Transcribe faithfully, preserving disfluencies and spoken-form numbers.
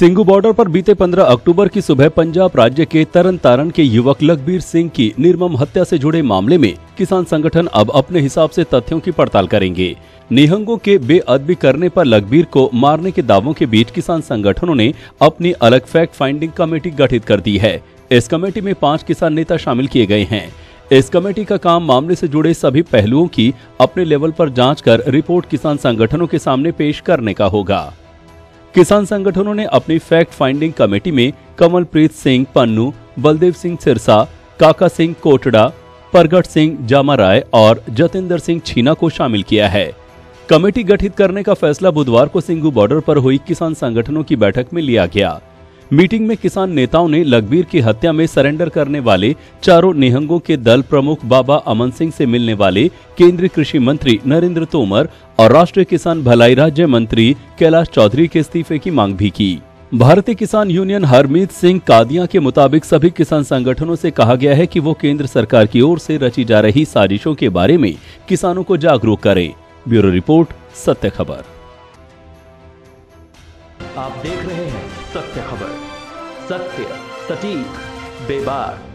Singhu border पर बीते पंद्रह अक्टूबर की सुबह पंजाब राज्य के तरन तारण के युवक लखबीर सिंह की निर्मम हत्या से जुड़े मामले में किसान संगठन अब अपने हिसाब से तथ्यों की पड़ताल करेंगे। निहंगों के बेअदबी करने पर लखबीर को मारने के दावों के बीच किसान संगठनों ने अपनी अलग फैक्ट फाइंडिंग कमेटी गठित कर दी है। इस कमेटी में पांच किसान नेता शामिल किए गए हैं। इस कमेटी का काम मामले से जुड़े सभी पहलुओं की अपने लेवल पर जांच कर रिपोर्ट किसान संगठनों के सामने पेश करने का होगा। किसान संगठनों ने अपनी फैक्ट फाइंडिंग कमेटी में कमलप्रीत सिंह पन्नू, बलदेव सिंह सिरसा, काका सिंह कोटड़ा, प्रगट सिंह जामाराय और जतेंद्र सिंह छीना को शामिल किया है। कमेटी गठित करने का फैसला बुधवार को सिंघू बॉर्डर पर हुई किसान संगठनों की बैठक में लिया गया। मीटिंग में किसान नेताओं ने लखबीर की हत्या में सरेंडर करने वाले चारों निहंगों के दल प्रमुख बाबा अमन सिंह से मिलने वाले केंद्रीय कृषि मंत्री नरेंद्र तोमर और राष्ट्रीय किसान भलाई राज्य मंत्री कैलाश चौधरी के इस्तीफे की मांग भी की। भारतीय किसान यूनियन हरमीत सिंह कादिया के मुताबिक सभी किसान संगठनों से कहा गया है कि वो केंद्र सरकार की ओर से रची जा रही साजिशों के बारे में किसानों को जागरूक करें। ब्यूरो रिपोर्ट, सत्य खबर। आप देख रहे हैं सत्य खबर, सत्य सटीक बेबाक।